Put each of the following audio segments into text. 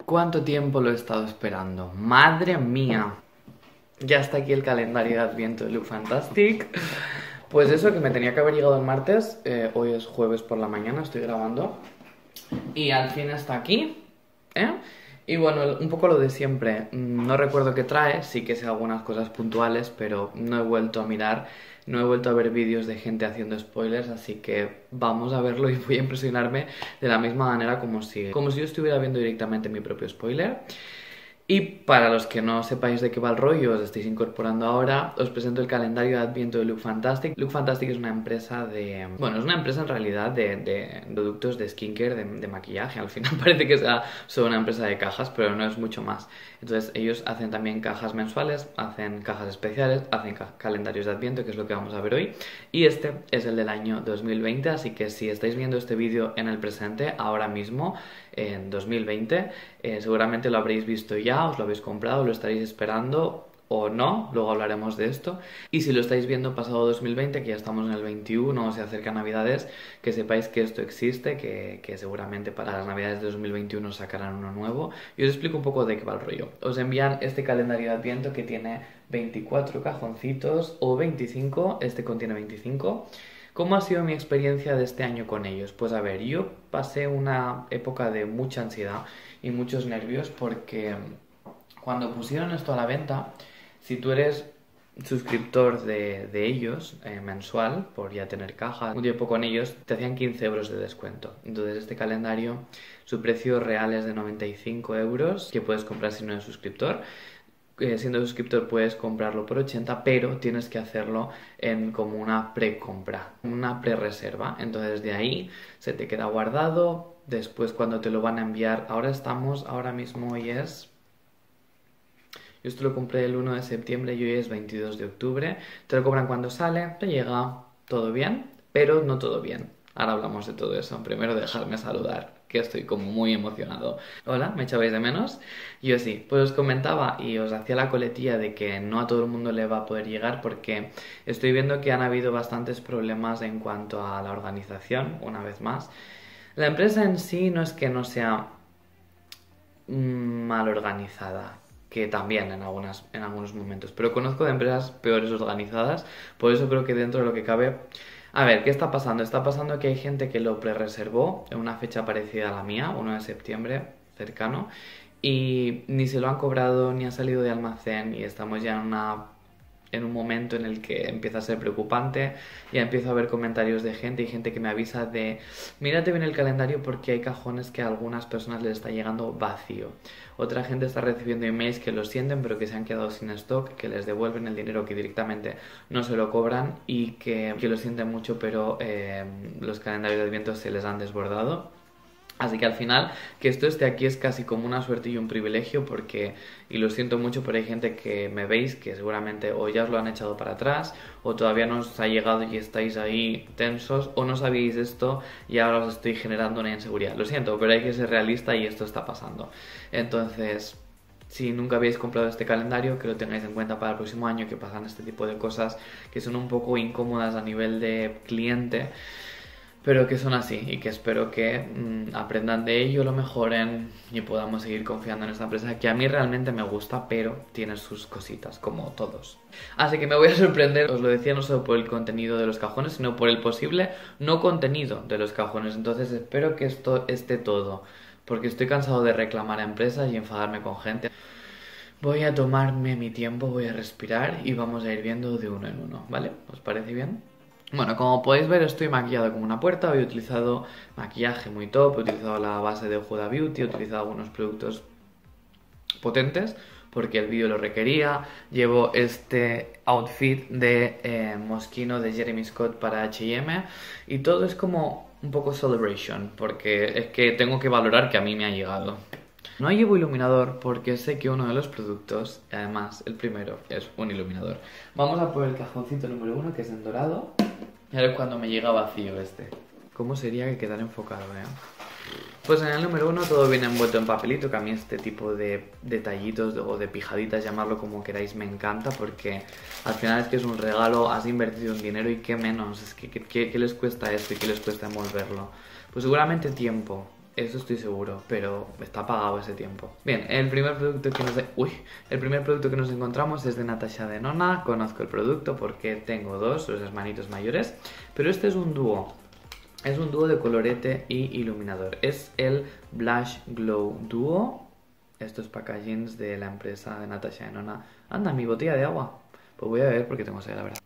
¿Cuánto tiempo lo he estado esperando? ¡Madre mía! Ya está aquí el calendario de Adviento de Look Fantastic. Pues eso, que me tenía que haber llegado el martes. Hoy es jueves por la mañana, estoy grabando. Y al fin está aquí, ¿eh? Y bueno, un poco lo de siempre. No recuerdo qué trae, sí que sé algunas cosas puntuales, pero no he vuelto a mirar, no he vuelto a ver vídeos de gente haciendo spoilers, así que vamos a verlo y voy a impresionarme de la misma manera como si yo estuviera viendo directamente mi propio spoiler. Y para los que no sepáis de qué va el rollo, os estáis incorporando ahora, os presento el calendario de Adviento de Look Fantastic. Look Fantastic es una empresa de... Bueno, es una empresa en realidad de productos de skincare, de maquillaje. Al final parece que sea solo una empresa de cajas, pero no es mucho más. Entonces ellos hacen también cajas mensuales, hacen cajas especiales, hacen calendarios de Adviento, que es lo que vamos a ver hoy. Y este es el del año 2020, así que si estáis viendo este vídeo en el presente, ahora mismo, en 2020, seguramente lo habréis visto ya, os lo habéis comprado, lo estaréis esperando o no, luego hablaremos de esto. Y si lo estáis viendo pasado 2020, que ya estamos en el 21 o se acerca Navidades, que sepáis que esto existe, que seguramente para las Navidades de 2021 sacarán uno nuevo. Y os explico un poco de qué va el rollo. Os envían este calendario de Adviento que tiene 24 cajoncitos o 25, este contiene 25. ¿Cómo ha sido mi experiencia de este año con ellos? Pues a ver, yo pasé una época de mucha ansiedad y muchos nervios porque cuando pusieron esto a la venta, si tú eres suscriptor de ellos mensual, por ya tener caja, un tiempo con ellos, te hacían 15 euros de descuento. Entonces este calendario, su precio real es de 95 euros, que puedes comprar si no eres suscriptor. Siendo suscriptor puedes comprarlo por 80, pero tienes que hacerlo en como una precompra, una pre-reserva. Entonces de ahí se te queda guardado. Después cuando te lo van a enviar, ahora mismo hoy es... Yo esto lo compré el 1 de septiembre y hoy es 22 de octubre. Te lo cobran cuando sale, te llega todo bien, pero no todo bien. Ahora hablamos de todo eso. Primero dejarme saludar, que estoy como muy emocionado. Hola, ¿me echabais de menos? Yo sí, pues os comentaba y os hacía la coletilla de que no a todo el mundo le va a poder llegar porque estoy viendo que han habido bastantes problemas en cuanto a la organización, una vez más. La empresa en sí no es que no sea mal organizada, que también en algunos momentos, pero conozco de empresas peores organizadas, por eso creo que dentro de lo que cabe... A ver, ¿qué está pasando? Está pasando que hay gente que lo pre-reservó en una fecha parecida a la mía, 1 de septiembre, cercano, y ni se lo han cobrado ni ha salido de almacén y estamos ya en un momento en el que empieza a ser preocupante. Ya empiezo a ver comentarios de gente y gente que me avisa de mírate bien el calendario porque hay cajones que a algunas personas les está llegando vacío. Otra gente está recibiendo emails que lo sienten pero que se han quedado sin stock, que les devuelven el dinero, que directamente no se lo cobran y que lo sienten mucho pero los calendarios de Adviento se les han desbordado. Así que al final, que esto esté aquí es casi como una suerte y un privilegio porque, y lo siento mucho, pero hay gente que me veis que seguramente o ya os lo han echado para atrás o todavía no os ha llegado y estáis ahí tensos o no sabíais esto y ahora os estoy generando una inseguridad. Lo siento, pero hay que ser realista y esto está pasando. Entonces... Si nunca habéis comprado este calendario, que lo tengáis en cuenta para el próximo año, que pasan este tipo de cosas que son un poco incómodas a nivel de cliente, pero que son así y que espero que aprendan de ello, lo mejoren y podamos seguir confiando en esta empresa que a mí realmente me gusta, pero tiene sus cositas, como todos. Así que me voy a sorprender, os lo decía, no solo por el contenido de los cajones, sino por el posible no contenido de los cajones. Entonces espero que esto esté todo, porque estoy cansado de reclamar a empresas y enfadarme con gente. Voy a tomarme mi tiempo, voy a respirar y vamos a ir viendo de uno en uno, ¿vale? ¿Os parece bien? Bueno, como podéis ver estoy maquillado como una puerta, he utilizado maquillaje muy top, he utilizado la base de Huda Beauty, he utilizado algunos productos potentes porque el vídeo lo requería. Llevo este outfit de Moschino de Jeremy Scott para H&M y todo es como un poco celebration porque es que tengo que valorar que a mí me ha llegado. No llevo iluminador porque sé que uno de los productos, además el primero, es un iluminador. Vamos a por el cajoncito número 1 que es en dorado. Y a ver cuando me llega vacío este. ¿Cómo sería que quedara enfocado, Pues en el número 1 todo viene envuelto en papelito, que a mí este tipo de detallitos o de pijaditas, llamarlo como queráis, me encanta porque al final es que es un regalo, has invertido un dinero y qué menos, es que ¿qué les cuesta esto y qué les cuesta envolverlo? Pues seguramente tiempo. eso estoy seguro, pero está pagado ese tiempo. Bien, el primer producto que nos encontramos es de Natasha Denona. Conozco el producto porque tengo dos, los hermanitos mayores, pero este es un dúo. Es un dúo de colorete y iluminador. Es el Blush Glow Duo. Estos packagings de la empresa de Natasha Denona. Anda, mi botella de agua. Pues voy a beber porque tengo sed, la verdad.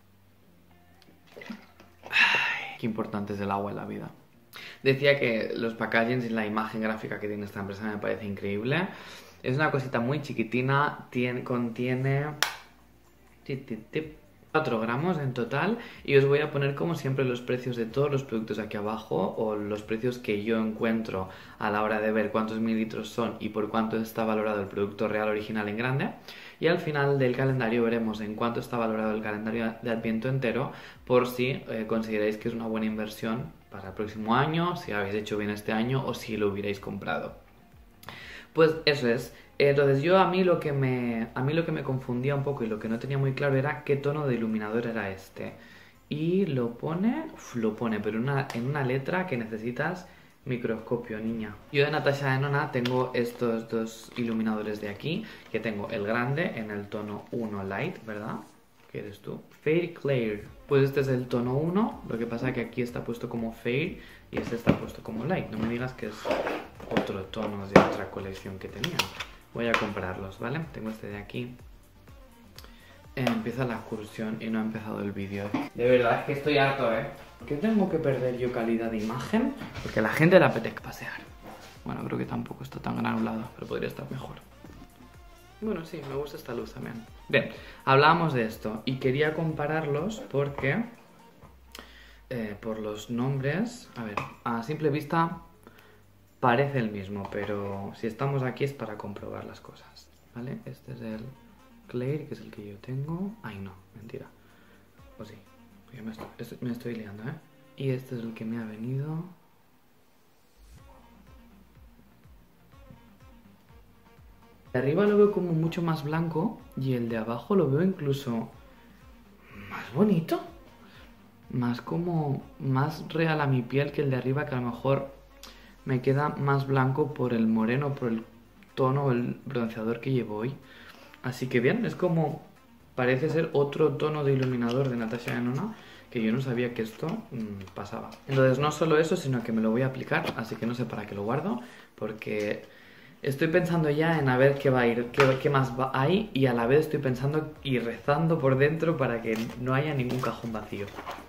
Ay, qué importante es el agua en la vida. Decía que los packagings y la imagen gráfica que tiene esta empresa me parece increíble. Es una cosita muy chiquitina, contiene 4 gramos en total, y os voy a poner como siempre los precios de todos los productos aquí abajo, o los precios que yo encuentro a la hora de ver cuántos mililitros son y por cuánto está valorado el producto real original en grande. Y al final del calendario veremos en cuánto está valorado el calendario de Adviento entero, por si consideráis que es una buena inversión para el próximo año, si habéis hecho bien este año o si lo hubierais comprado. Pues eso es. Entonces a mí lo que me confundía un poco y lo que no tenía muy claro era qué tono de iluminador era este. Y lo pone, pero en una letra que necesitas microscopio, niña. Yo de Natasha Denona tengo estos dos iluminadores de aquí, que tengo el grande en el tono 1 Light, ¿verdad? ¿Qué eres tú? Fade Clear. Pues este es el tono 1, lo que pasa es que aquí está puesto como Fade y este está puesto como Light. No me digas que es otro tono de otra colección que tenía. Voy a comprarlos, ¿vale? Tengo este de aquí. Empieza la excursión y no ha empezado el vídeo. De verdad es que estoy harto, ¿eh? ¿Por qué tengo que perder yo calidad de imagen? Porque a la gente le apetece pasear. Bueno, creo que tampoco está tan granulado, pero podría estar mejor. Bueno, sí, me gusta esta luz también. Bien, hablábamos de esto y quería compararlos porque por los nombres, a ver, a simple vista parece el mismo, pero si estamos aquí es para comprobar las cosas, ¿vale? Este es el Clear, que es el que yo tengo. Ay, no, mentira. O sí, yo me estoy liando, ¿eh? Y este es el que me ha venido. De arriba lo veo como mucho más blanco y el de abajo lo veo incluso más bonito. Más real a mi piel que el de arriba, que a lo mejor me queda más blanco por el moreno, por el tono, el bronceador que llevo hoy. Así que bien, es como, parece ser otro tono de iluminador de Natasha Denona, que yo no sabía que esto pasaba. Entonces no solo eso, sino que me lo voy a aplicar, así que no sé para qué lo guardo, porque estoy pensando ya en a ver qué va a ir, qué más hay, y a la vez estoy pensando y rezando por dentro para que no haya ningún cajón vacío.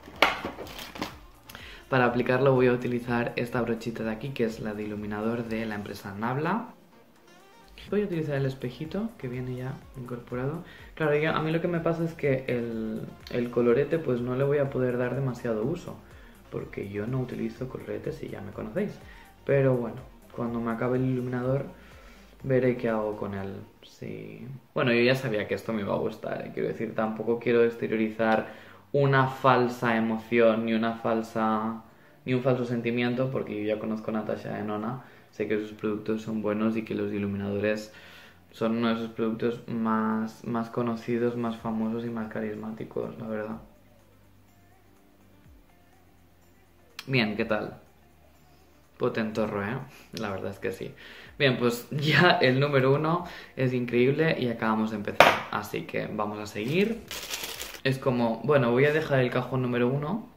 Para aplicarlo voy a utilizar esta brochita de aquí, que es la de iluminador de la empresa Nabla. Voy a utilizar el espejito que viene ya incorporado. Claro, a mí lo que me pasa es que el colorete pues no le voy a poder dar demasiado uso, porque yo no utilizo coloretes, si ya me conocéis. Pero bueno, cuando me acabe el iluminador veré qué hago con él. Sí. Bueno, yo ya sabía que esto me iba a gustar, ¿eh? Quiero decir, tampoco quiero exteriorizar una falsa emoción ni un falso sentimiento, porque yo ya conozco a Natasha Denona, sé que sus productos son buenos y que los iluminadores son uno de sus productos más conocidos, más famosos y más carismáticos, la verdad. Bien, ¿qué tal? Potentorro, ¿eh? La verdad es que sí. Bien, pues ya el número 1 es increíble y acabamos de empezar, así que vamos a seguir. Es como, bueno, voy a dejar el cajón número 1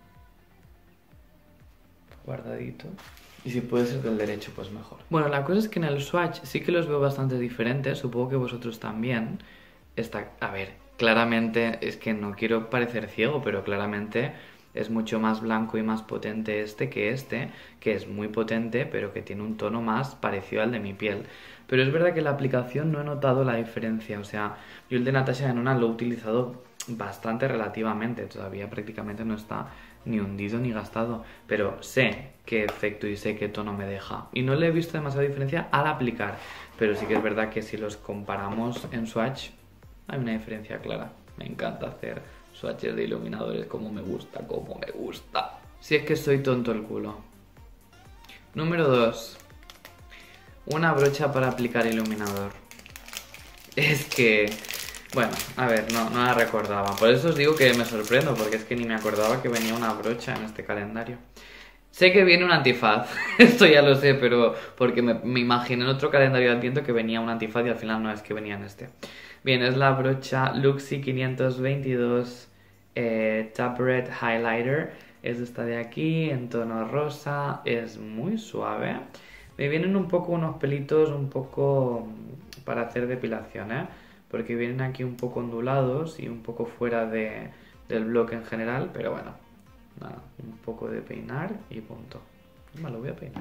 guardadito. Y si puede ser del derecho, pues mejor. Bueno, la cosa es que en el swatch sí que los veo bastante diferentes. Supongo que vosotros también. A ver, claramente, es que no quiero parecer ciego, pero claramente es mucho más blanco y más potente que es muy potente, pero que tiene un tono más parecido al de mi piel. Pero es verdad que en la aplicación no he notado la diferencia. O sea, yo el de Natasha Denona lo he utilizado bastante relativamente. Todavía prácticamente no está ni hundido ni gastado, pero sé qué efecto y sé qué tono me deja y no le he visto demasiada diferencia al aplicar, pero sí que es verdad que si los comparamos en swatch hay una diferencia clara. Me encanta hacer swatches de iluminadores como me gusta, si es que soy tonto el culo. Número 2, una brocha para aplicar iluminador. Es que bueno, a ver, no la recordaba. Por eso os digo que me sorprendo, porque es que ni me acordaba que venía una brocha en este calendario. Sé que viene un antifaz, esto ya lo sé, pero porque me imaginé en otro calendario de Adviento que venía un antifaz y al final no es que venía en este. Bien, es la brocha Luxie 522 Tapered Highlighter. Es esta de aquí, en tono rosa, es muy suave. Me vienen un poco unos pelitos un poco para hacer depilación, ¿eh? Porque vienen aquí un poco ondulados y un poco fuera del bloque en general, pero bueno, nada, un poco de peinar y punto. Me lo voy a peinar.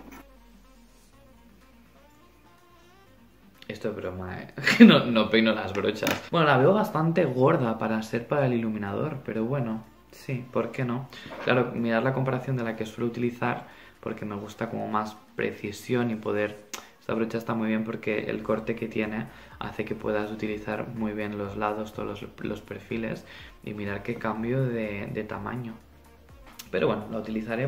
Esto es broma, ¿eh? No peino las brochas. Bueno, la veo bastante gorda para el iluminador, pero bueno, sí, ¿por qué no? Claro, mirar la comparación de la que suelo utilizar, porque me gusta como más precisión y poder... Esta brocha está muy bien porque el corte que tiene hace que puedas utilizar muy bien los lados, todos los perfiles y mirar qué cambio de tamaño. Pero bueno, la utilizaré.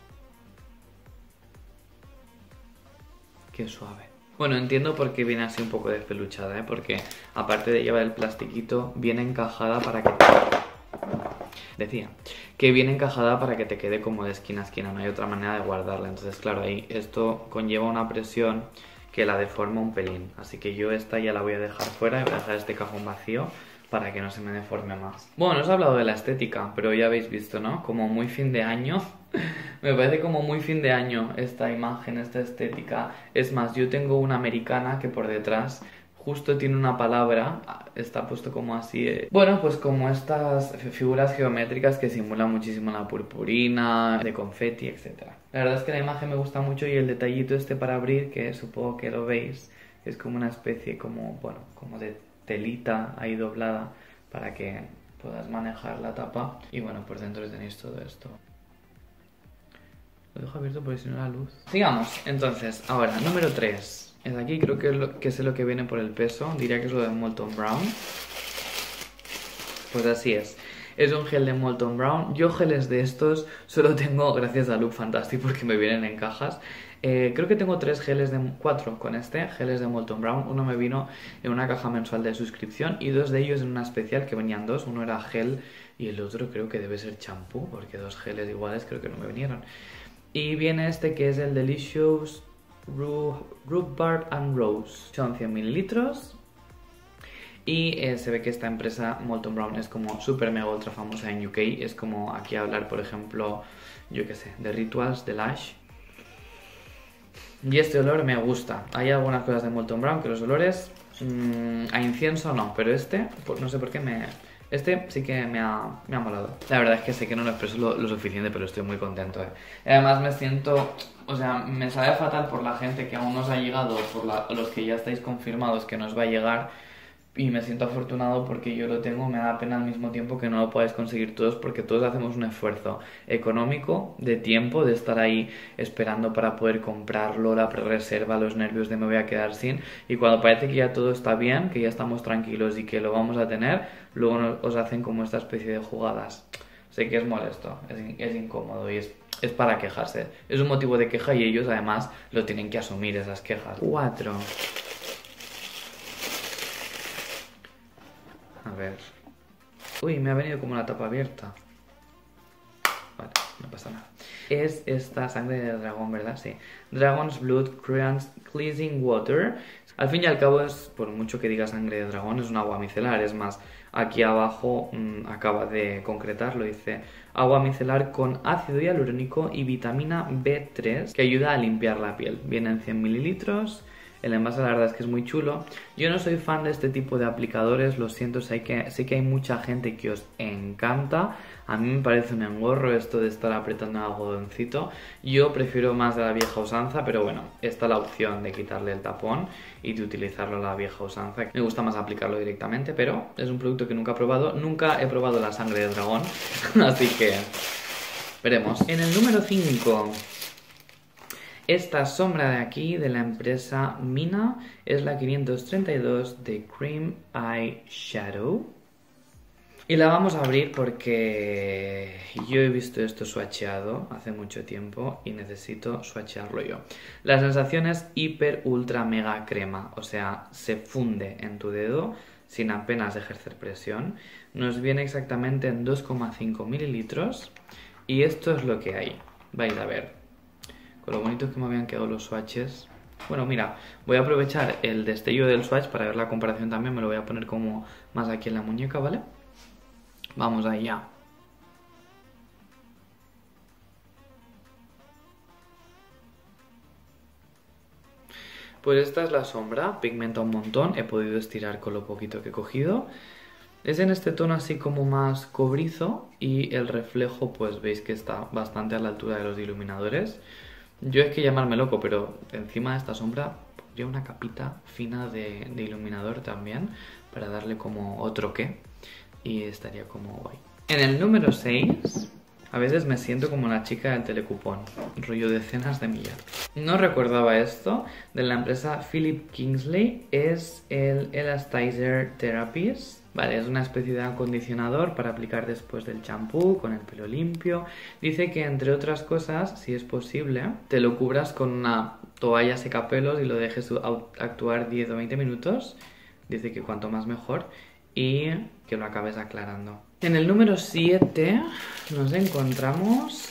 Qué suave. Bueno, entiendo por qué viene así un poco despeluchada, ¿eh? Porque aparte de llevar el plastiquito, viene encajada para que... Decía, que viene encajada para que te quede como de esquina a esquina, no hay otra manera de guardarla. Entonces, claro, ahí esto conlleva una presión que la deforma un pelín. Así que yo esta ya la voy a dejar fuera y voy a dejar este cajón vacío para que no se me deforme más. Bueno, os he hablado de la estética, pero ya habéis visto, ¿no? Como muy fin de año. Me parece como muy fin de año esta imagen, esta estética. Es más, yo tengo una americana que por detrás justo tiene una palabra, está puesto como así. Bueno, pues como estas figuras geométricas que simulan muchísimo la purpurina, de confeti, etc. La verdad es que la imagen me gusta mucho y el detallito este para abrir, que supongo que lo veis, es como una especie como, bueno, como de telita ahí doblada para que puedas manejar la tapa. Y bueno, por dentro tenéis todo esto. Lo dejo abierto porque si no la luz. Sigamos, entonces, ahora, número 3. Es aquí, creo que es lo que viene por el peso. Diría que es lo de Molton Brown. Pues así es. Es un gel de Molton Brown. Yo geles de estos solo tengo gracias a Look Fantastic porque me vienen en cajas. Creo que tengo 4 con este, geles de Molton Brown. Uno me vino en una caja mensual de suscripción y 2 de ellos en una especial que venían 2. Uno era gel y el otro creo que debe ser champú porque 2 geles iguales creo que no me vinieron. Y viene este que es el Delicious Rhubarb and Rose. Son 100 mililitros. Y se ve que esta empresa Molton Brown es como super mega ultra famosa en UK. Es como aquí hablar, por ejemplo, yo qué sé, de Rituals, de Lush. Y este olor me gusta. Hay algunas cosas de Molton Brown que los olores a incienso no, pero este, pues no sé por qué este sí que me ha molado. La verdad es que sé que no lo expreso lo suficiente, pero estoy muy contento, Además me siento... O sea, me sabe fatal por la gente que aún no os ha llegado, por los que ya estáis confirmados que nos va a llegar. Y me siento afortunado porque yo lo tengo, me da pena al mismo tiempo que no lo podáis conseguir todos porque todos hacemos un esfuerzo económico, de tiempo, de estar ahí esperando para poder comprarlo, la pre-reserva, los nervios de me voy a quedar sin, y cuando parece que ya todo está bien, que ya estamos tranquilos y que lo vamos a tener, luego os hacen como esta especie de jugadas. Sé que es molesto, es incómodo y es para quejarse. Es un motivo de queja y ellos además lo tienen que asumir, esas quejas. 4. A ver. Uy, me ha venido como la tapa abierta. Vale, no pasa nada. Es esta sangre de dragón, ¿verdad? Sí. Dragon's Blood Cleansing Water. Al fin y al cabo es, por mucho que diga sangre de dragón, es un agua micelar. Es más, aquí abajo acaba de concretarlo. Dice agua micelar con ácido hialurónico y vitamina B3 que ayuda a limpiar la piel. Vienen 100 mililitros. El envase la verdad es que es muy chulo. Yo no soy fan de este tipo de aplicadores, lo siento, sé que hay mucha gente que os encanta. A mí me parece un engorro esto de estar apretando el algodoncito. Yo prefiero más de la vieja usanza, pero bueno, está la opción de quitarle el tapón y de utilizarlo a la vieja usanza. Me gusta más aplicarlo directamente, pero es un producto que nunca he probado. Nunca he probado la sangre de dragón, así que veremos. En el número 5... Esta sombra de aquí, de la empresa Mina, es la 532 de Cream Eye Shadow. Y la vamos a abrir porque yo he visto esto swatcheado hace mucho tiempo y necesito swatchearlo yo. La sensación es hiper ultra mega crema, o sea, se funde en tu dedo sin apenas ejercer presión. Nos viene exactamente en 2,5 mililitros y esto es lo que hay. vais a ver. Con lo bonitos que me habían quedado los swatches. Bueno, mira, voy a aprovechar el destello del swatch para ver la comparación también. Me lo voy a poner como más aquí en la muñeca, ¿vale? Vamos allá. Pues esta es la sombra, pigmenta un montón, he podido estirar con lo poquito que he cogido. Es en este tono así como más cobrizo y el reflejo pues veis que está bastante a la altura de los iluminadores. Yo es que llamarme loco, pero encima de esta sombra pondría una capita fina de iluminador también para darle como otro qué y estaría como guay. En el número 6... a veces me siento como la chica del telecupón, rollo decenas de millar. No recordaba esto, de la empresa Philip Kingsley, es el Elastizer Therapies. Vale, es una especie de acondicionador para aplicar después del champú, con el pelo limpio. Dice que, entre otras cosas, si es posible, te lo cubras con una toalla secapelos y lo dejes actuar 10 o 20 minutos. Dice que cuanto más mejor y que lo acabes aclarando. En el número 7 nos encontramos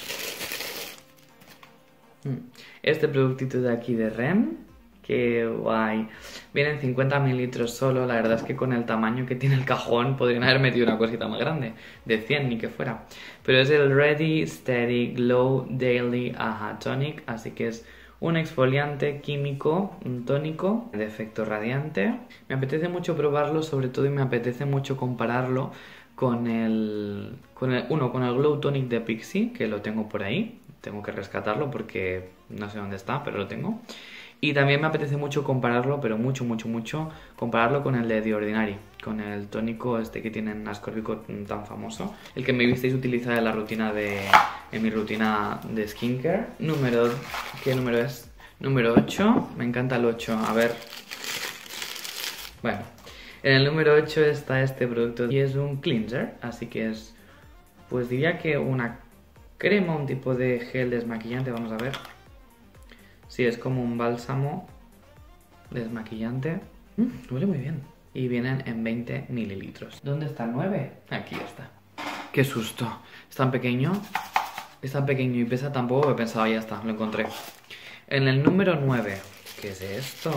este productito de aquí de REM. ¡Qué guay! Vienen 50 mililitros solo. La verdad es que con el tamaño que tiene el cajón podrían haber metido una cosita más grande. De 100 ni que fuera. Pero es el Ready Steady Glow Daily Aha Tonic. Así que es un exfoliante químico, un tónico de efecto radiante. Me apetece mucho probarlo, sobre todo, y me apetece mucho compararlo con el Glow Tonic de Pixi, que lo tengo por ahí. Tengo que rescatarlo porque no sé dónde está, pero lo tengo. Y también me apetece mucho compararlo, pero mucho, compararlo con el de The Ordinary, con el tónico este que tiene en ascórbico tan famoso, el que me visteis utilizar en mi rutina de skincare. ¿Qué número es? Número 8, me encanta el 8, a ver. Bueno, en el número 8 está este producto y es un cleanser, así que es, pues diría que una crema, un tipo de gel desmaquillante, vamos a ver. Sí, es como un bálsamo desmaquillante. Huele muy bien. Y vienen en 20 mililitros. ¿Dónde está el 9? Aquí está. ¡Qué susto! Es tan pequeño. Es tan pequeño y pesa tan poco que pensaba, ya está, lo encontré. En el número 9. ¿Qué es esto?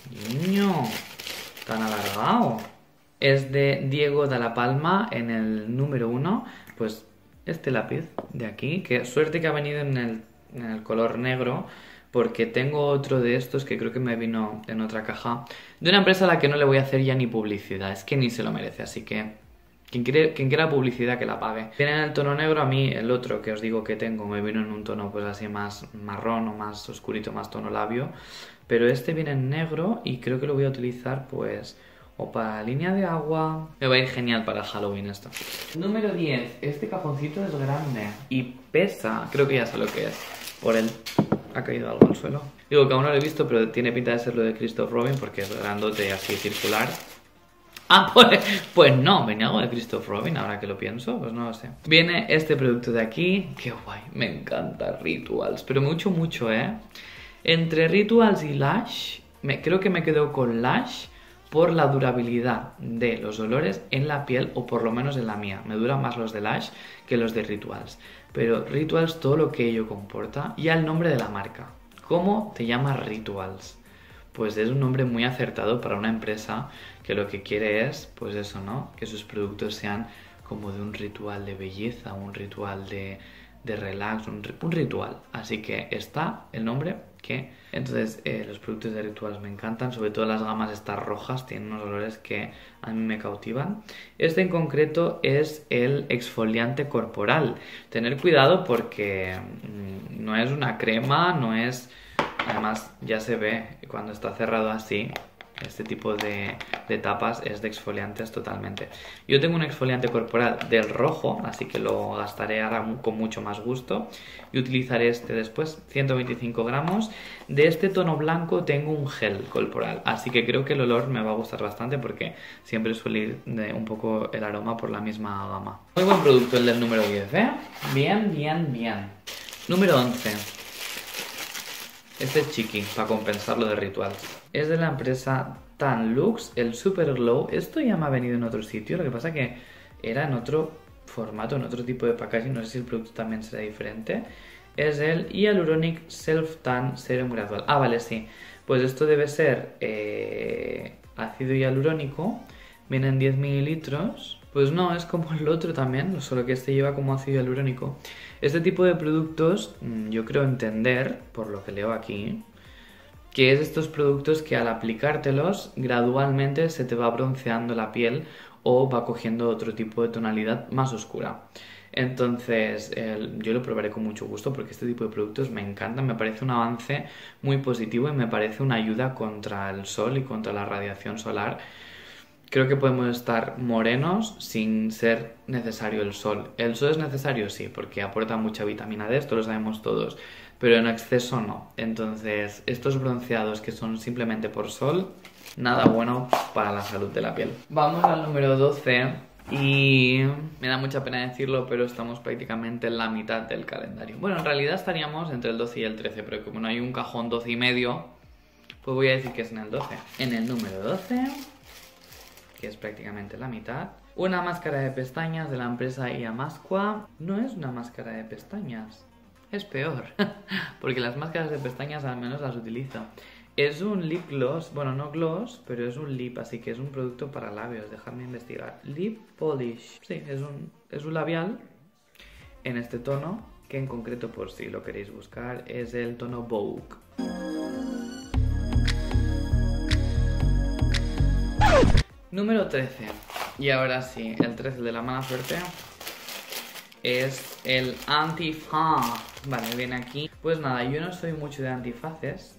Niño, tan alargado. Es de Diego de la Palma. En el número 1, pues este lápiz de aquí. Que suerte que ha venido en el color negro, porque tengo otro de estos que creo que me vino en otra caja, de una empresa a la que no le voy a hacer ya ni publicidad, es que ni se lo merece, así que quien quiera publicidad que la pague. Viene en el tono negro, a mí el otro que os digo que tengo me vino en un tono pues así más marrón o más oscurito, más tono labio, pero este viene en negro y creo que lo voy a utilizar pues o para línea de agua. Me va a ir genial para Halloween esto. Número 10, este cajoncito es grande y pesa, creo que ya sé lo que es, por el... ha caído algo al suelo. Digo que aún no lo he visto, pero tiene pinta de ser lo de Christoph Robin porque es grandote así circular. Ah, pues no, venía algo de Christoph Robin, ahora que lo pienso, pues no lo sé. Viene este producto de aquí, qué guay, me encanta Rituals, pero mucho, Entre Rituals y Lush, creo que me quedo con Lush por la durabilidad de los olores en la piel, o por lo menos en la mía. Me duran más los de Lush que los de Rituals. Pero Rituals, todo lo que ello comporta, y el nombre de la marca. ¿Cómo te llamas Rituals? Pues es un nombre muy acertado para una empresa que lo que quiere es, pues eso, ¿no? Que sus productos sean como de un ritual de belleza, un ritual de relax, un ritual. Así que está el nombre que... Entonces los productos de Rituals me encantan, sobre todo las gamas estas rojas, tienen unos olores que a mí me cautivan. Este en concreto es el exfoliante corporal. Tener cuidado porque no es una crema, no es... Además ya se ve cuando está cerrado así. Este tipo de tapas es de exfoliantes totalmente. Yo tengo un exfoliante corporal del rojo, así que lo gastaré ahora con mucho más gusto. Y utilizaré este después, 125 gramos. De este tono blanco tengo un gel corporal, así que creo que el olor me va a gustar bastante porque siempre suele ir un poco el aroma por la misma gama. Muy buen producto el del número 10, ¿eh? Bien. Número 11. Este es chiqui, para compensar lo de Rituals. Es de la empresa Tanlux, el Super Glow. Esto ya me ha venido en otro sitio, lo que pasa que era en otro formato, en otro tipo de packaging. No sé si el producto también será diferente. es el Hyaluronic Self Tan Serum Gradual. Ah, vale, sí. Pues esto debe ser ácido hialurónico. Vienen 10 mililitros. Pues no, es como el otro también, solo que este lleva como ácido hialurónico. Este tipo de productos, yo creo entender, por lo que leo aquí, que es estos productos que al aplicártelos gradualmente se te va bronceando la piel o va cogiendo otro tipo de tonalidad más oscura. Entonces, yo lo probaré con mucho gusto porque este tipo de productos me encantan, me parece un avance muy positivo y me parece una ayuda contra el sol y contra la radiación solar. Creo que podemos estar morenos sin ser necesario el sol. ¿El sol es necesario? Sí, porque aporta mucha vitamina D, esto lo sabemos todos, pero en exceso no. Entonces, estos bronceados que son simplemente por sol, nada bueno para la salud de la piel. Vamos al número 12 y me da mucha pena decirlo, pero estamos prácticamente en la mitad del calendario. Bueno, en realidad estaríamos entre el 12 y el 13, pero como no hay un cajón 12 y medio, pues voy a decir que es en el 12. En el número 12... que es prácticamente la mitad. Una máscara de pestañas de la empresa Iamasqua. No es una máscara de pestañas, es peor, porque las máscaras de pestañas al menos las utilizo. Es un lip gloss, bueno, no gloss, pero es un lip, así que es un producto para labios, dejadme investigar. Lip polish, sí, es un labial en este tono, que en concreto, por si lo queréis buscar, es el tono Vogue. Número 13. Y ahora sí, el 13 de la mala suerte es el antifaz. Vale, viene aquí. Pues nada, yo no soy mucho de antifaces,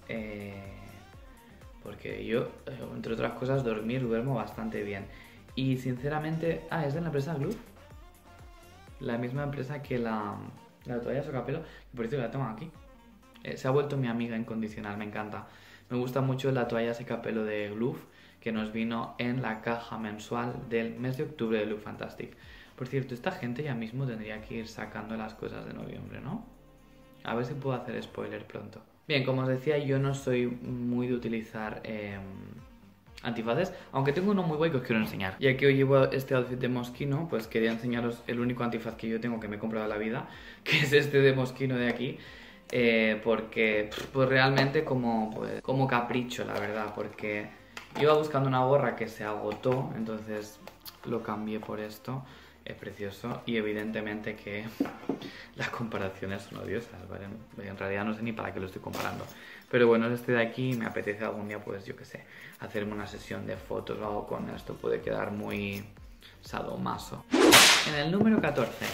porque yo, entre otras cosas, duermo bastante bien. Y sinceramente... Ah, es de la empresa Glue. La misma empresa que la toalla Socapelo. Por eso la tengo aquí. Se ha vuelto mi amiga incondicional, me encanta. Me gusta mucho la toalla secapelo de Glue, que nos vino en la caja mensual del mes de octubre de Look Fantastic. Por cierto, esta gente ya mismo tendría que ir sacando las cosas de noviembre, ¿no? A ver si puedo hacer spoiler pronto. Bien, como os decía, yo no soy muy de utilizar antifaces, aunque tengo uno muy guay que os quiero enseñar. Ya que hoy llevo este outfit de Moschino, pues quería enseñaros el único antifaz que yo tengo que me he comprado en la vida, que es este de Moschino de aquí. Porque pues realmente como capricho, la verdad, porque iba buscando una gorra que se agotó, entonces lo cambié por esto. Es precioso y evidentemente que las comparaciones son odiosas, ¿vale? En realidad no sé ni para qué lo estoy comparando. Pero bueno, este de aquí me apetece algún día, pues yo qué sé, hacerme una sesión de fotos o algo con esto. Puede quedar muy sadomaso. En el número 14.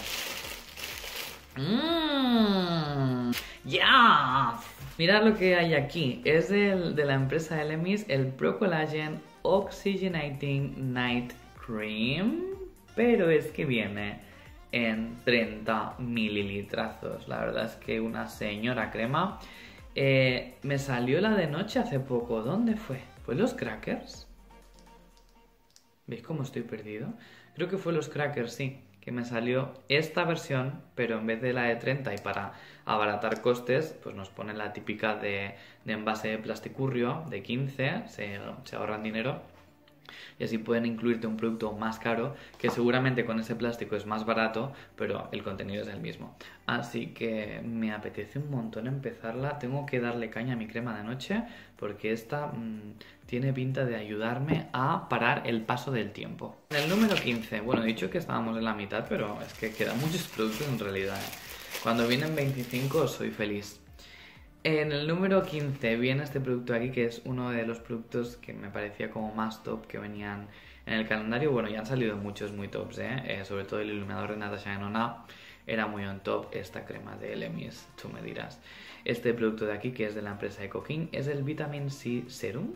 ¡Ya! Mirad lo que hay aquí. Es de la empresa Elemis, el Pro Collagen Oxygenating Night Cream. Pero es que viene en 30 mililitrazos. La verdad es que una señora crema. Me salió la de noche hace poco. ¿Dónde fue? ¿Fue Los Crackers? ¿Veis cómo estoy perdido? Creo que fue Los Crackers, sí. Que me salió esta versión, pero en vez de la de 30 y para abaratar costes, pues nos ponen la típica de envase de plasticurrio de 15, se ahorran dinero y así pueden incluirte un producto más caro que seguramente con ese plástico es más barato, pero el contenido es el mismo. Así que me apetece un montón empezarla. Tengo que darle caña a mi crema de noche porque esta tiene pinta de ayudarme a parar el paso del tiempo. En el número 15, bueno, he dicho que estábamos en la mitad, pero es que quedan muchos productos en realidad, ¿eh? Cuando vienen 25 soy feliz. En el número 15 viene este producto aquí, que es uno de los productos que me parecía como más top que venían en el calendario. Bueno, ya han salido muchos muy tops, sobre todo el iluminador de Natasha Denona era muy on top. Esta crema de Elemis, tú me dirás. Este producto de aquí, que es de la empresa EcoKing, es el Vitamin C Serum.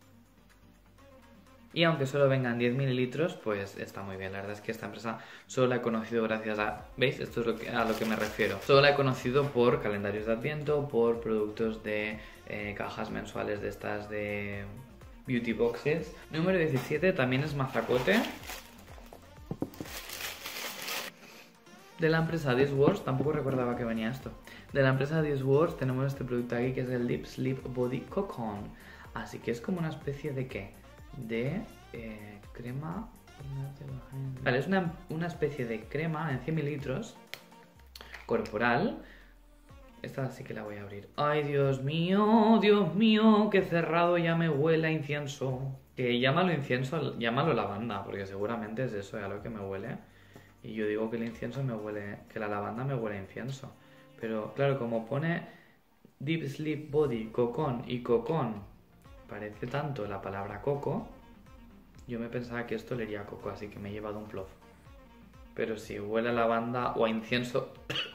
Y aunque solo vengan 10 mililitros, pues está muy bien. La verdad es que esta empresa solo la he conocido gracias a... ¿Veis? Esto es a lo que me refiero. Solo la he conocido por calendarios de Adviento, por productos de cajas mensuales de estas de beauty boxes. Número 17 también es mazacote. De la empresa This Wars, tampoco recordaba que venía esto. De la empresa This Wars tenemos este producto aquí que es el Lip Sleep Body Cocoon. Así que es como una especie de ¿qué? De crema. Vale, es una especie de crema en 100 mililitros corporal Esta sí que la voy a abrir. Ay, Dios mío, que cerrado ya me huele a incienso. Que llámalo incienso, llámalo lavanda, porque seguramente es eso, ya lo que me huele. Y yo digo que el incienso me huele, que la lavanda me huele a incienso. Pero claro, como pone Deep Sleep Body, cocón y cocón, parece tanto la palabra coco, yo me pensaba que esto olería a coco, así que me he llevado un plof. Pero si huele a lavanda o a incienso...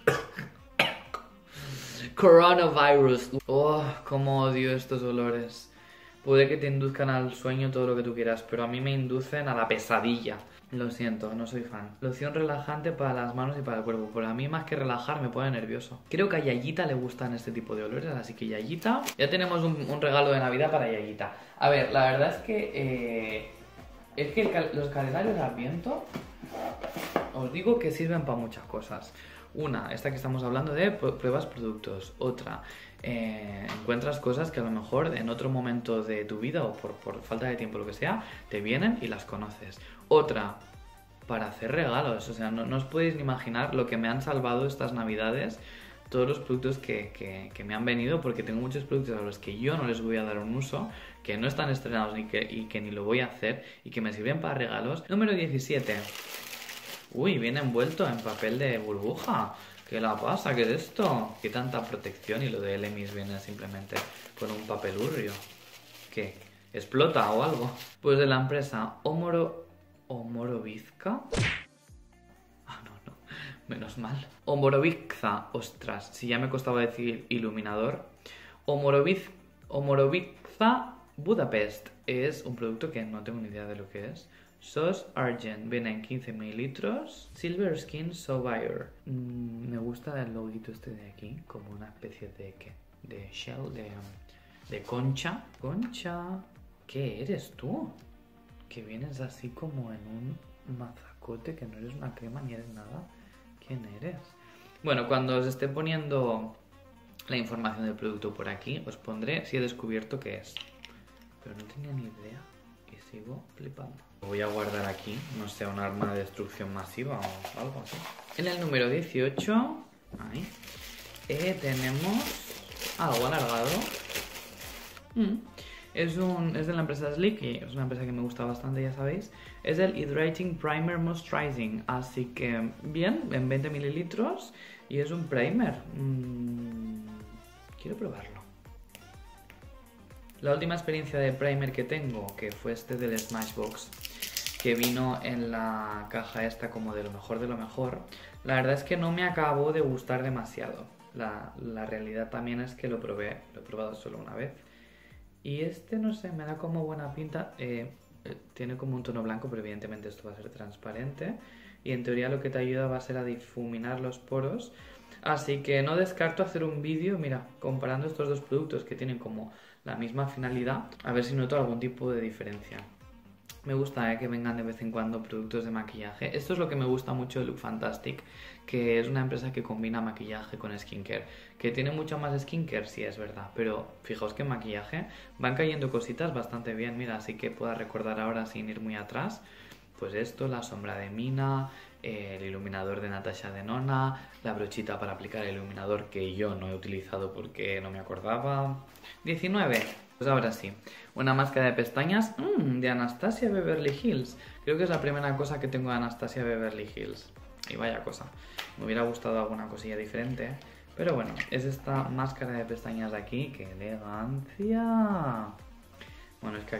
Coronavirus. Oh, cómo odio estos olores. Puede que te induzcan al sueño todo lo que tú quieras, pero a mí me inducen a la pesadilla. Lo siento, no soy fan. Loción relajante para las manos y para el cuerpo. Pero a mí más que relajar me pone nervioso. Creo que a Yayita le gustan este tipo de olores, así que Yayita... Ya tenemos un regalo de Navidad para Yayita. A ver, la verdad es que... los calendarios de Adviento... Os digo que sirven para muchas cosas. Una, esta que estamos hablando de pruebas productos. Otra, encuentras cosas que a lo mejor en otro momento de tu vida o por falta de tiempo, lo que sea, te vienen y las conoces. Otra, para hacer regalos. O sea, no os podéis ni imaginar lo que me han salvado estas navidades, todos los productos que me han venido, porque tengo muchos productos a los que yo no les voy a dar un uso, que no están estrenados y que ni lo voy a hacer y que me sirven para regalos. Número 17. Uy, viene envuelto en papel de burbuja. ¿Qué la pasa? ¿Qué es esto? ¿Qué tanta protección? Y lo de Elemis viene simplemente con un papelurrio. ¿Qué? ¿Explota o algo? Pues de la empresa Omorovizca. Ah, no. Menos mal. Omorovizca. Ostras, si ya me costaba decir iluminador. Omorovizca Budapest. Es un producto que no tengo ni idea de lo que es. SOS Argent, viene en 15 mililitros. Silver Skin Survivor. Me gusta el loguito este de aquí, como una especie de ¿qué? De shell, de concha. Concha, ¿qué eres tú? Que vienes así como en un mazacote, que no eres una crema ni eres nada. ¿Quién eres? Bueno, cuando os esté poniendo la información del producto por aquí, os pondré si he descubierto qué es. Pero no tenía ni idea. Y sigo flipando. Lo voy a guardar aquí, no sé, un arma de destrucción masiva o algo así. En el número 18, ahí, tenemos algo alargado. Es de la empresa Sleek, y es una empresa que me gusta bastante, ya sabéis. Es el Hydrating Primer Moisturizing, así que bien, en 20 mililitros. Y es un primer. Quiero probarlo. La última experiencia de primer que tengo, que fue este del Smashbox, que vino en la caja esta como de lo mejor, la verdad es que no me acabó de gustar demasiado. La realidad también es que lo he probado solo una vez. Y este, no sé, me da como buena pinta. Tiene como un tono blanco, pero evidentemente esto va a ser transparente. Y en teoría lo que te ayuda va a ser a difuminar los poros. Así que no descarto hacer un vídeo, mira, comparando estos dos productos que tienen como la misma finalidad, a ver si noto algún tipo de diferencia. Me gusta que vengan de vez en cuando productos de maquillaje. Esto es lo que me gusta mucho de Look Fantastic, que es una empresa que combina maquillaje con skincare. Que tiene mucho más skincare, sí es verdad, pero fijaos que en maquillaje van cayendo cositas bastante bien. Mira, así que pueda recordar ahora sin ir muy atrás. Pues esto, la sombra de Mina, el iluminador de Natasha Denona, la brochita para aplicar el iluminador que yo no he utilizado porque no me acordaba. 19. Pues ahora sí, una máscara de pestañas de Anastasia Beverly Hills. Creo que es la primera cosa que tengo de Anastasia Beverly Hills. Y vaya cosa, me hubiera gustado alguna cosilla diferente. Pero bueno, es esta máscara de pestañas de aquí. ¡Qué elegancia! Bueno, es que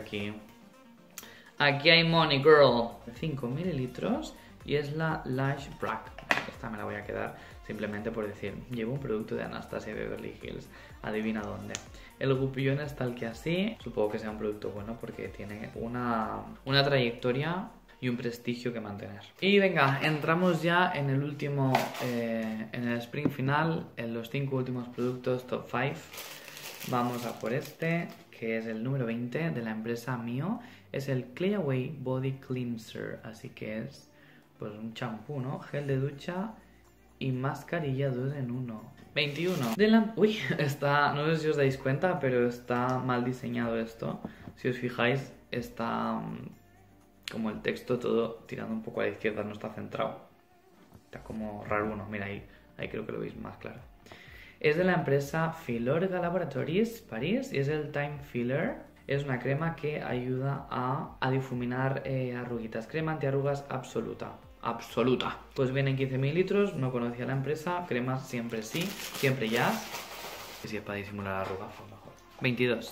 aquí hay Money Girl. 5 mililitros y es la Lash Black. Esta me la voy a quedar simplemente por decir, llevo un producto de Anastasia Beverly Hills. Adivina dónde. El Gupillon es tal que así. Supongo que sea un producto bueno porque tiene una trayectoria y un prestigio que mantener. Y venga, entramos ya en el último, en el sprint final, en los 5 últimos productos top 5. Vamos a por este, que es el número 20 de la empresa Mio. Es el Clay Away Body Cleanser, así que es pues un champú, ¿no? Gel de ducha y mascarilla 2 en 1. 21. Uy, está, no sé si os dais cuenta, pero está mal diseñado esto. Si os fijáis, está como el texto todo tirando un poco a la izquierda, no está centrado. Está como raro uno, mira ahí creo que lo veis más claro. Es de la empresa Filorga Laboratories, París, y es el Time Filler. Es una crema que ayuda a difuminar arruguitas. Crema antiarrugas absoluta. Absoluta. Pues viene en 15 mililitros, no conocía la empresa. Crema siempre sí, siempre ya. Y si es para disimular arrugas, pues mejor. 22.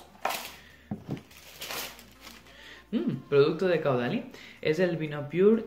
Producto de Caudalie. Es el Vinopure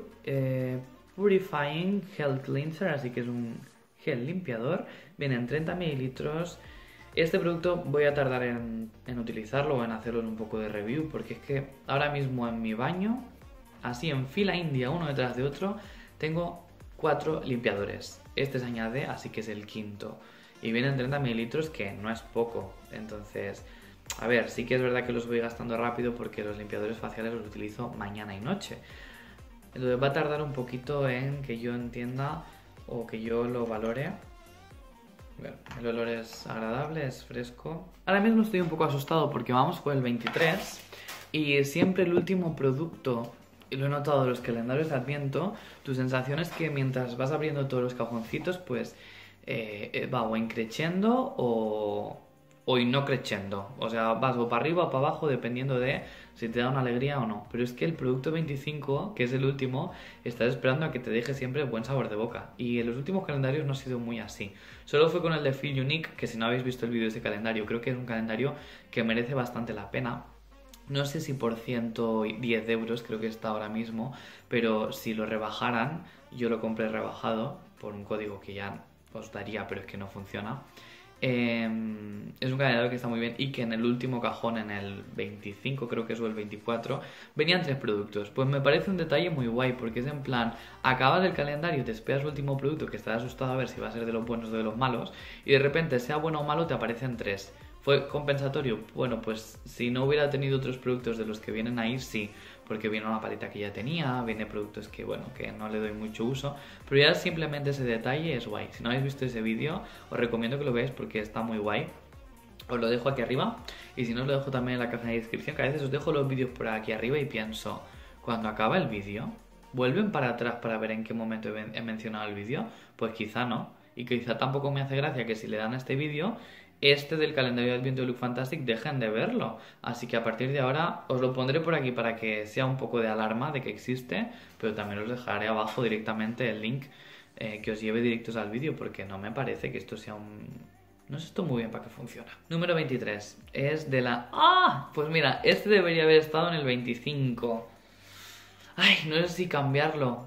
Purifying Gel Cleanser, así que es un gel limpiador. Viene en 30 mililitros. Este producto voy a tardar en utilizarlo o en hacerlo en un poco de review, porque es que ahora mismo en mi baño, así en fila india, uno detrás de otro, tengo 4 limpiadores. Este se añade, así que es el quinto. Y viene en 30 mililitros, que no es poco. Entonces, a ver, sí que es verdad que los voy gastando rápido porque los limpiadores faciales los utilizo mañana y noche. Entonces va a tardar un poquito en que yo entienda o que yo lo valore. Bueno, el olor es agradable, es fresco. Ahora mismo estoy un poco asustado porque vamos por el 23 y siempre el último producto, y lo he notado de los calendarios de Adviento, tu sensación es que mientras vas abriendo todos los cajoncitos, pues va o increciendo o no creciendo. O sea, vas o para arriba o para abajo dependiendo de si te da una alegría o no. Pero es que el producto 25, que es el último, estás esperando a que te deje siempre buen sabor de boca. Y en los últimos calendarios no ha sido muy así. Solo fue con el de Feel Unique, que si no habéis visto el vídeo de ese calendario, creo que es un calendario que merece bastante la pena. No sé si por 110 euros, creo que está ahora mismo, pero si lo rebajaran, yo lo compré rebajado por un código que ya os daría, pero es que no funciona. Es un calendario que está muy bien y que en el último cajón, en el 25 creo que es o el 24, venían 3 productos. Pues me parece un detalle muy guay porque es en plan, acabas el calendario, te esperas el último producto que estás asustado a ver si va a ser de los buenos o de los malos y de repente, sea bueno o malo, te aparecen 3. ¿Fue compensatorio? Bueno, pues si no hubiera tenido otros productos de los que vienen ahí, sí, porque viene una paleta que ya tenía, viene productos que, bueno, que no le doy mucho uso, pero ya simplemente ese detalle es guay. Si no habéis visto ese vídeo, os recomiendo que lo veáis porque está muy guay. Os lo dejo aquí arriba y si no, os lo dejo también en la caja de descripción, que a veces os dejo los vídeos por aquí arriba y pienso, cuando acaba el vídeo, ¿vuelven para atrás para ver en qué momento he mencionado el vídeo? Pues quizá no, y quizá tampoco me hace gracia que si le dan a este vídeo, este del calendario de Adviento de Look Fantastic, dejen de verlo. Así que a partir de ahora os lo pondré por aquí para que sea un poco de alarma de que existe, pero también os dejaré abajo directamente el link que os lleve directos al vídeo, porque no me parece que esto sea un... No sé esto muy bien para qué funciona. Número 23. Es de la... ¡Ah! Pues mira, este debería haber estado en el 25. Ay, no sé si cambiarlo.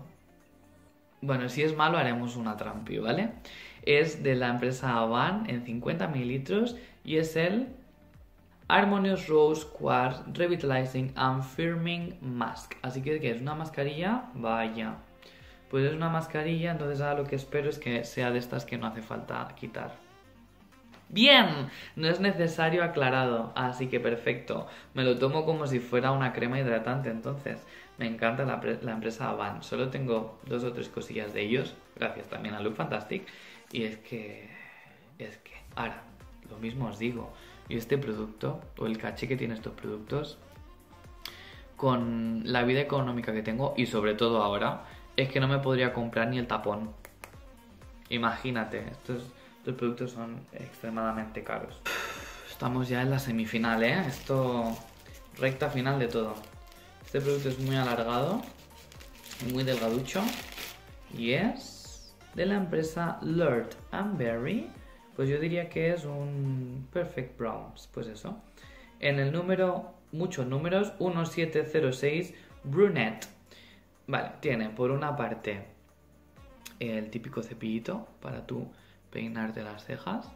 Bueno, si es malo haremos una trampi, ¿vale? Es de la empresa Avan en 50 mililitros y es el Harmonious Rose Quartz Revitalizing and Firming Mask. Así que, ¿qué es? ¿Una mascarilla? Vaya. Pues es una mascarilla, entonces ahora lo que espero es que sea de estas que no hace falta quitar. Bien, no es necesario aclarado, así que perfecto. Me lo tomo como si fuera una crema hidratante, entonces me encanta la empresa Avan. Solo tengo 2 o 3 cosillas de ellos, gracias también a Look Fantastic. Y es que, ahora, lo mismo os digo, yo este producto, o el caché que tiene estos productos, con la vida económica que tengo, y sobre todo ahora, es que no me podría comprar ni el tapón. Imagínate, estos productos son extremadamente caros. Estamos ya en la semifinal, ¿eh? Esto, recta final de todo. Este producto es muy alargado, muy delgaducho, y es de la empresa Lord & Berry. Pues yo diría que es un Perfect Browns, pues eso. En el número, muchos números, 1706 Brunette. Vale, tiene por una parte el típico cepillito para tú peinarte las cejas.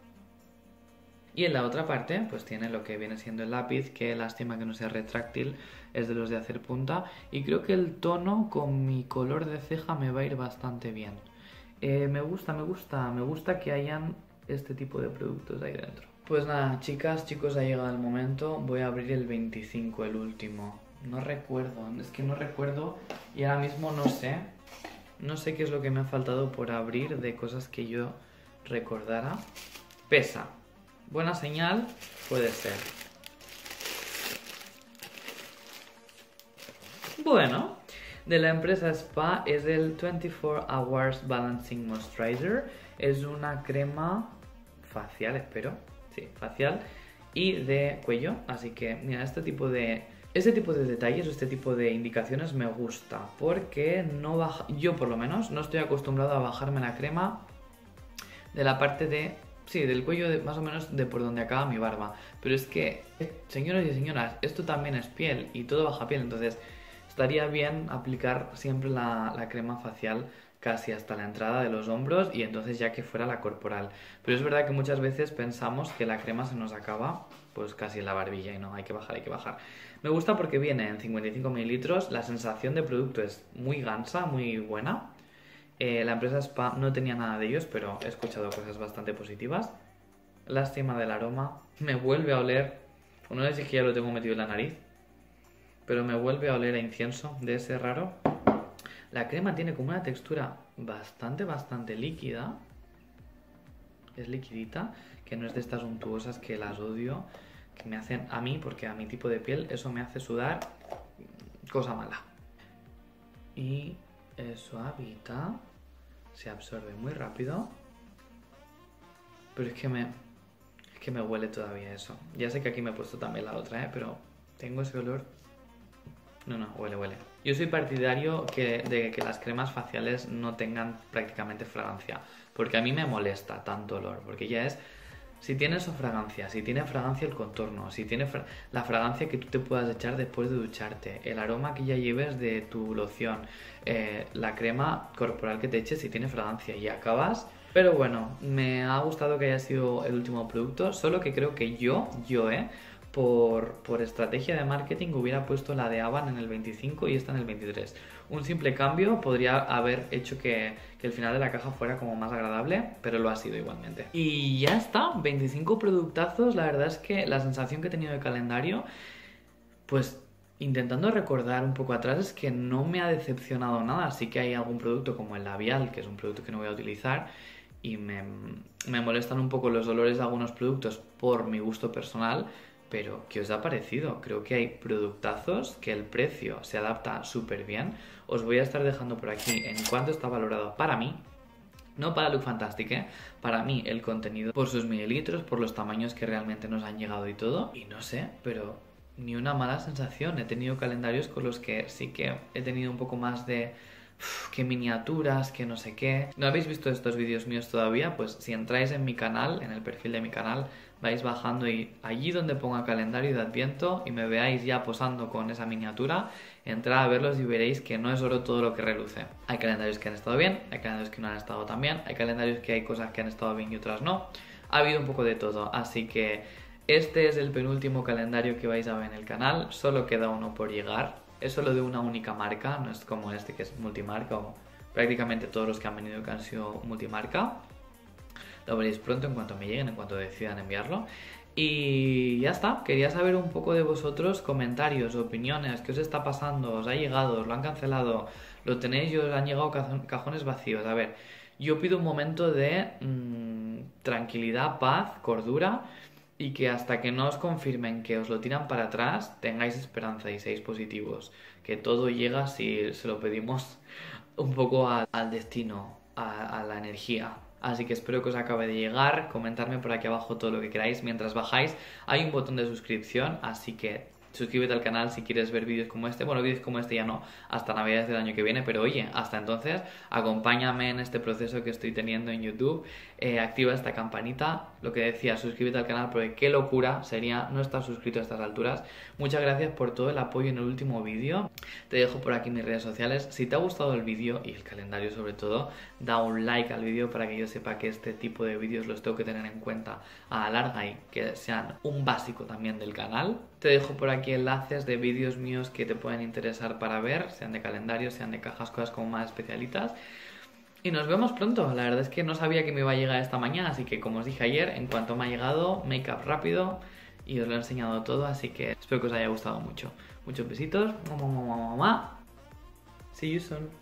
Y en la otra parte, pues tiene lo que viene siendo el lápiz, que lástima que no sea retráctil, es de los de hacer punta. Y creo que el tono con mi color de ceja me va a ir bastante bien. Me gusta que hayan este tipo de productos ahí dentro. Pues nada, chicas, chicos, ha llegado el momento. Voy a abrir el 25, el último. No recuerdo, es que no recuerdo y ahora mismo no sé. No sé qué es lo que me ha faltado por abrir de cosas que yo recordara. Pesa. Buena señal, puede ser. Bueno, de la empresa Spa es el 24 Hours Balancing Moisturizer. Es una crema facial, espero. Sí, facial y de cuello. Así que, mira, este tipo de detalles o este tipo de indicaciones me gusta. Porque no baja, yo por lo menos no estoy acostumbrado a bajarme la crema de la parte de... Sí, del cuello más o menos de por donde acaba mi barba. Pero es que, señoras y señoras, esto también es piel y todo baja piel. Entonces, estaría bien aplicar siempre la crema facial casi hasta la entrada de los hombros y entonces ya que fuera la corporal. Pero es verdad que muchas veces pensamos que la crema se nos acaba pues casi en la barbilla y no, hay que bajar, hay que bajar. Me gusta porque viene en 55 mililitros, la sensación de producto es muy gansa, muy buena. La empresa Spa no tenía nada de ellos, pero he escuchado cosas bastante positivas. Lástima del aroma. Me vuelve a oler... No sé si es que ya lo tengo metido en la nariz, pero me vuelve a oler a incienso de ese raro. La crema tiene como una textura bastante líquida. Es liquidita, que no es de estas untuosas que las odio, que me hacen a mí, porque a mi tipo de piel eso me hace sudar cosa mala. Y es suavita. Se absorbe muy rápido. Pero es que me huele todavía eso. Ya sé que aquí me he puesto también la otra, pero tengo ese olor. No, huele. Yo soy partidario de que las cremas faciales no tengan prácticamente fragancia. Porque a mí me molesta tanto olor. Porque ya es... Si tiene esa fragancia, si tiene fragancia el contorno, si tiene la fragancia que tú te puedas echar después de ducharte, el aroma que ya lleves de tu loción, la crema corporal que te eches si tiene fragancia y acabas... Pero bueno, me ha gustado que haya sido el último producto, solo que creo que por estrategia de marketing hubiera puesto la de Avan en el 25 y esta en el 23. Un simple cambio podría haber hecho que el final de la caja fuera como más agradable, pero lo ha sido igualmente. Y ya está, 25 productazos. La verdad es que la sensación que he tenido de calendario, pues intentando recordar un poco atrás, es que no me ha decepcionado nada. Sí que hay algún producto como el labial, que es un producto que no voy a utilizar, y me molestan un poco los olores de algunos productos por mi gusto personal. Pero, ¿qué os ha parecido? Creo que hay productazos, que el precio se adapta súper bien. Os voy a estar dejando por aquí en cuánto está valorado para mí. No para Look Fantastic, para mí el contenido, por sus mililitros, por los tamaños que realmente nos han llegado y todo. Y no sé, pero ni una mala sensación. He tenido calendarios con los que sí que he tenido un poco más de... que miniaturas, que no sé qué. ¿No habéis visto estos vídeos míos todavía? Pues si entráis en mi canal, en el perfil de mi canal, vais bajando y allí donde ponga calendario de Adviento y me veáis ya posando con esa miniatura, entrad a verlos y veréis que no es oro todo lo que reluce. Hay calendarios que han estado bien, hay calendarios que no han estado tan bien, hay calendarios que hay cosas que han estado bien y otras no. Ha habido un poco de todo, así que este es el penúltimo calendario que vais a ver en el canal. Solo queda uno por llegar. Es solo de una única marca, no es como este que es multimarca o prácticamente todos los que han venido que han sido multimarca. Lo veréis pronto en cuanto me lleguen, en cuanto decidan enviarlo. Y ya está, quería saber un poco de vosotros, comentarios, opiniones, qué os está pasando, os ha llegado, os lo han cancelado, lo tenéis y os han llegado cajones vacíos. A ver, yo pido un momento de tranquilidad, paz, cordura, y que hasta que no os confirmen que os lo tiran para atrás, tengáis esperanza y seáis positivos. Que todo llega si se lo pedimos un poco al destino, a la energía. Así que espero que os acabe de llegar. Comentadme por aquí abajo todo lo que queráis. Mientras bajáis hay un botón de suscripción, así que suscríbete al canal si quieres ver vídeos como este. Bueno, vídeos como este ya no, hasta Navidades del año que viene, pero oye, hasta entonces, acompáñame en este proceso que estoy teniendo en YouTube. Activa esta campanita, lo que decía, suscríbete al canal, porque qué locura sería no estar suscrito a estas alturas. Muchas gracias por todo el apoyo en el último vídeo. Te dejo por aquí mis redes sociales. Si te ha gustado el vídeo y el calendario sobre todo, da un like al vídeo para que yo sepa que este tipo de vídeos los tengo que tener en cuenta a la larga y que sean un básico también del canal. Te dejo por aquí enlaces de vídeos míos que te pueden interesar para ver, sean de calendario, sean de cajas, cosas como más especialitas. Y nos vemos pronto. La verdad es que no sabía que me iba a llegar esta mañana, así que como os dije ayer, en cuanto me ha llegado, make up rápido y os lo he enseñado todo, así que espero que os haya gustado mucho. Muchos besitos. See you soon.